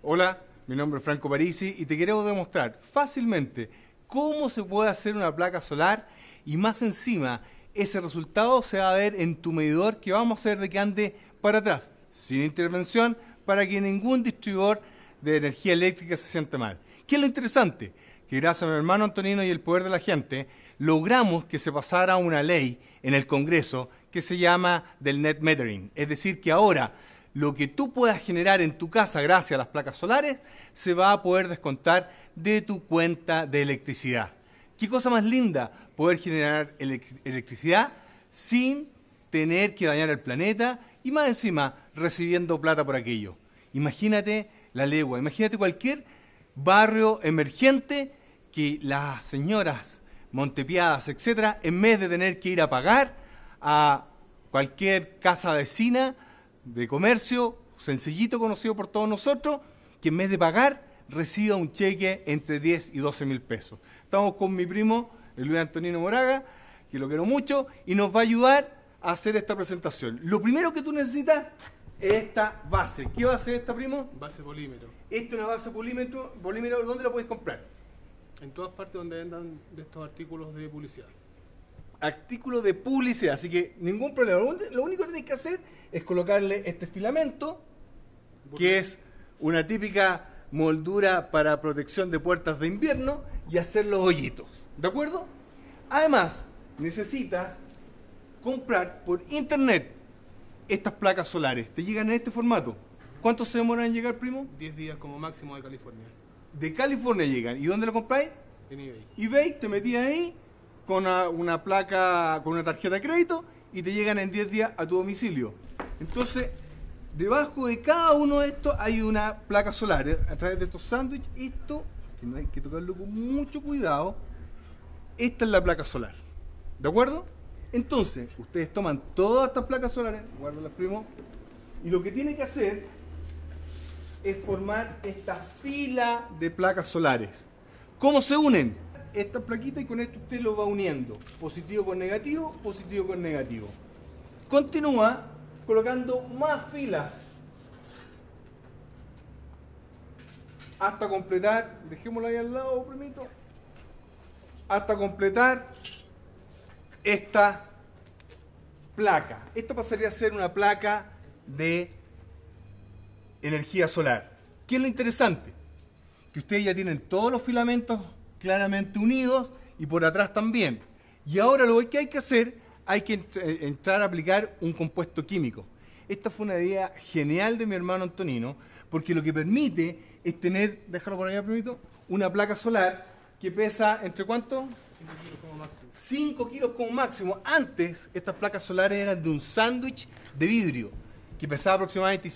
Hola, mi nombre es Franco Parisi y te queremos demostrar fácilmente cómo se puede hacer una placa solar y más encima ese resultado se va a ver en tu medidor que vamos a hacer de que ande para atrás, sin intervención, para que ningún distribuidor de energía eléctrica se sienta mal. ¿Qué es lo interesante? Que gracias a mi hermano Antonino y el poder de la gente, logramos que se pasara una ley en el Congreso que se llama del net metering. Es decir, que ahora lo que tú puedas generar en tu casa gracias a las placas solares se va a poder descontar de tu cuenta de electricidad. ¿Qué cosa más linda? Poder generar electricidad sin tener que dañar el planeta y más encima recibiendo plata por aquello. Imagínate la legua, imagínate cualquier barrio emergente que las señoras montepiadas, etcétera, en vez de tener que ir a pagar a cualquier casa vecina de comercio, sencillito conocido por todos nosotros, que en vez de pagar reciba un cheque entre 10 y 12 mil pesos. Estamos con mi primo, el Luis Antonino Moraga, que lo quiero mucho, y nos va a ayudar a hacer esta presentación. Lo primero que tú necesitas es esta base. ¿Qué base es esta, primo? Base polímero. Esta es una base polímero. ¿Dónde la puedes comprar? En todas partes donde vendan de estos artículos de publicidad. Artículo de publicidad, así que ningún problema. Lo único que tenéis que hacer es colocarle este filamento, que es una típica moldura para protección de puertas de invierno, y hacer los hoyitos, ¿de acuerdo? Además, necesitas comprar por internet estas placas solares. Te llegan en este formato. ¿Cuánto se demoran en llegar, primo? 10 días como máximo de California. De California llegan. ¿Y dónde lo compráis? En eBay. eBay, te metías ahí con una placa, con una tarjeta de crédito y te llegan en 10 días a tu domicilio. Entonces, debajo de cada uno de estos hay una placa solar. A través de estos sándwiches, esto, que no hay que tocarlo con mucho cuidado, esta es la placa solar. ¿De acuerdo? Entonces, ustedes toman todas estas placas solares, guárdalas, primo, y lo que tienen que hacer es formar esta fila de placas solares. ¿Cómo se unen? Estas plaquitas, y con esto usted lo va uniendo. Positivo con negativo, positivo con negativo. Continúa colocando más filas hasta completar, dejémoslo ahí al lado, primito, hasta completar esta placa. Esto pasaría a ser una placa de energía solar. ¿Qué es lo interesante? Que ustedes ya tienen todos los filamentos claramente unidos y por atrás también. Y ahora lo que hay que hacer, hay que entrar a aplicar un compuesto químico. Esta fue una idea genial de mi hermano Antonino, porque lo que permite es tener, déjalo por allá, primito, una placa solar que pesa, ¿entre cuánto? 5 kilos como máximo. 5 kilos como máximo. Antes, estas placas solares eran de un sándwich de vidrio, que pesaba aproximadamente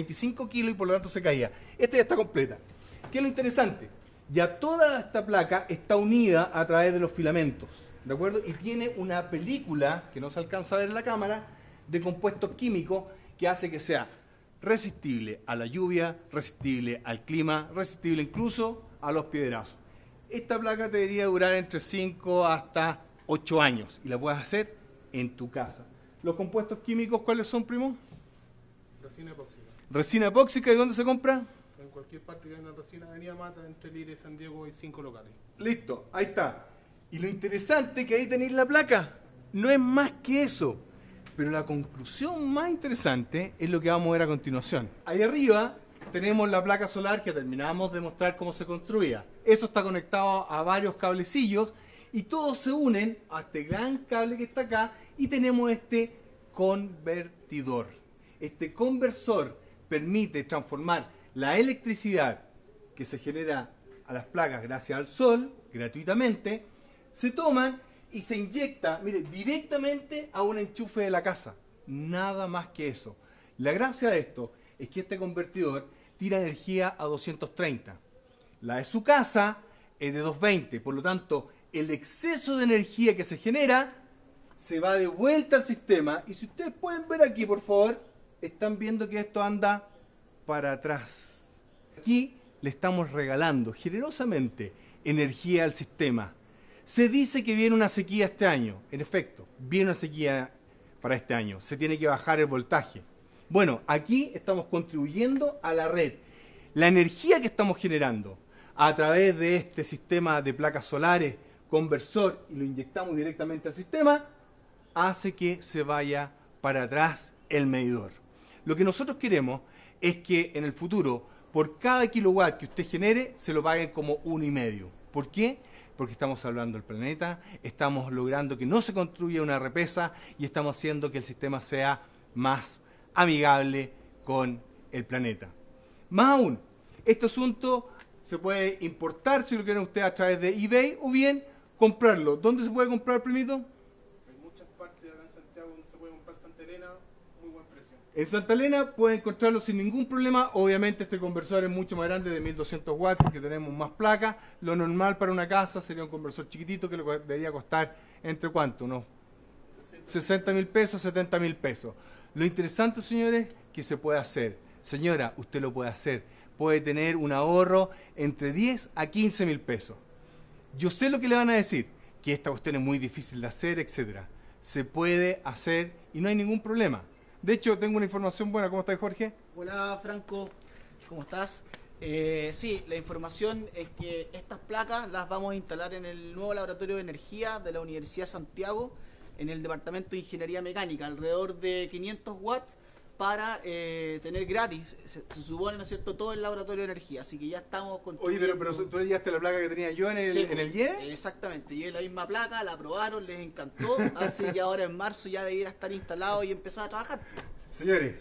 25 kilos y por lo tanto se caía. Esta ya está completa. ¿Qué es lo interesante? Ya toda esta placa está unida a través de los filamentos, ¿de acuerdo? Y tiene una película, que no se alcanza a ver en la cámara, de compuestos químicos que hace que sea resistible a la lluvia, resistible al clima, resistible incluso a los piedrazos. Esta placa te debería durar entre 5 hasta 8 años y la puedes hacer en tu casa. ¿Los compuestos químicos cuáles son, primo? Resina epóxica. Resina epóxica, ¿y dónde se compra? En cualquier parte que vendan resina, Avenida Mata, entre Lira y San Diego hay 5 locales. Listo, ahí está. Y lo interesante es que ahí tenéis la placa. No es más que eso. Pero la conclusión más interesante es lo que vamos a ver a continuación. Ahí arriba tenemos la placa solar que terminamos de mostrar cómo se construía. Eso está conectado a varios cablecillos y todos se unen a este gran cable que está acá y tenemos este convertidor. Este conversor permite transformar la electricidad que se genera a las placas gracias al sol, gratuitamente, se toman y se inyecta, mire, directamente a un enchufe de la casa. Nada más que eso. La gracia de esto es que este convertidor tira energía a 230. La de su casa es de 220. Por lo tanto, el exceso de energía que se genera se va de vuelta al sistema. Y si ustedes pueden ver aquí, por favor, están viendo que esto anda para atrás. Aquí le estamos regalando generosamente energía al sistema. Se dice que viene una sequía este año. En efecto, viene una sequía para este año. Se tiene que bajar el voltaje. Bueno, aquí estamos contribuyendo a la red. La energía que estamos generando a través de este sistema de placas solares, conversor, y lo inyectamos directamente al sistema, hace que se vaya para atrás el medidor. Lo que nosotros queremos es que en el futuro, por cada kilowatt que usted genere, se lo paguen como 1,5. ¿Por qué? Porque estamos salvando el planeta, estamos logrando que no se construya una represa y estamos haciendo que el sistema sea más amigable con el planeta. Más aún, este asunto se puede importar, si lo quieren ustedes, a través de eBay o bien comprarlo. ¿Dónde se puede comprar, primito? Hay muchas partes acá en Santiago donde se puede comprar Santa Elena, muy buen precio. En Santa Elena pueden encontrarlo sin ningún problema. Obviamente este conversor es mucho más grande, de 1200 watts, porque tenemos más placas. Lo normal para una casa sería un conversor chiquitito que debería costar entre ¿cuánto? Unos 60.000 pesos, 70.000 pesos. Lo interesante, señores, que se puede hacer. Señora, usted lo puede hacer. Puede tener un ahorro entre 10 a 15.000 pesos. Yo sé lo que le van a decir, que esta cuestión es muy difícil de hacer, etcétera. Se puede hacer y no hay ningún problema. De hecho, tengo una información buena. ¿Cómo estás, Jorge? Hola, Franco. ¿Cómo estás? Sí, la información es que estas placas las vamos a instalar en el nuevo laboratorio de energía de la Universidad de Santiago, en el departamento de ingeniería mecánica, alrededor de 500 watts para tener gratis, se supone, ¿no es cierto?, todo el laboratorio de energía. Así que ya estamos construyendo... Oye, pero tú le llevaste la placa que tenía yo en el, Sí, en el IE. Exactamente, llevé la misma placa, la probaron, les encantó, así que ahora en marzo ya debiera estar instalado y empezar a trabajar. Señores,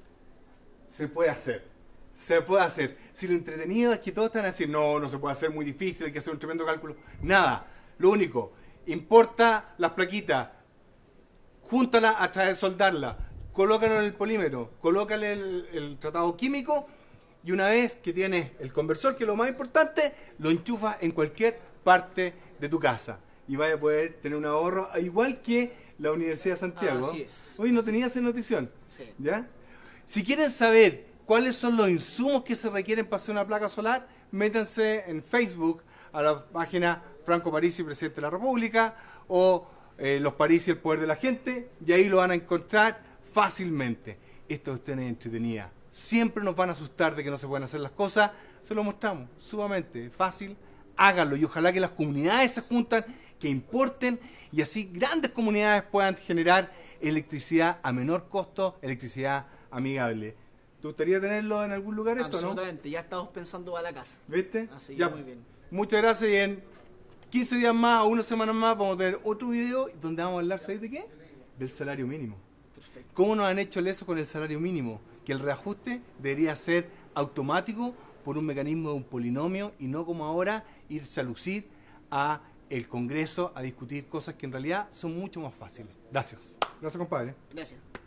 se puede hacer. Se puede hacer. Si lo entretenido es que todos están a decir, no, no se puede hacer, muy difícil, hay que hacer un tremendo cálculo. Nada. Lo único, importa las plaquitas, júntala a través de soldarla, colócalo en el polímero, colócale el tratado químico y una vez que tienes el conversor, que es lo más importante, lo enchufas en cualquier parte de tu casa y vaya a poder tener un ahorro, igual que la Universidad de Santiago. Así es. Hoy no tenía esa notición. Sí. ¿Ya? Si quieren saber cuáles son los insumos que se requieren para hacer una placa solar, métanse en Facebook a la página Franco Parisi, Presidente de la República, o Los Parisi, el poder de la gente, y ahí lo van a encontrar fácilmente. Esta cuestión es entretenida. Siempre nos van a asustar de que no se pueden hacer las cosas. Se lo mostramos, sumamente fácil. Háganlo y ojalá que las comunidades se juntan, que importen y así grandes comunidades puedan generar electricidad a menor costo, electricidad amigable. ¿Te gustaría tenerlo en algún lugar esto, no? Absolutamente, ya estamos pensando para la casa. ¿Viste? Así que Ya. muy bien. Muchas gracias y en 15 días más o una semana más vamos a tener otro video donde vamos a hablar, ¿sabéis de qué? Del salario mínimo. Perfecto. ¿Cómo nos han hecho eso con el salario mínimo? Que el reajuste debería ser automático por un mecanismo de un polinomio y no como ahora irse a lucir a el Congreso a discutir cosas que en realidad son mucho más fáciles. Gracias. Gracias, compadre. Gracias.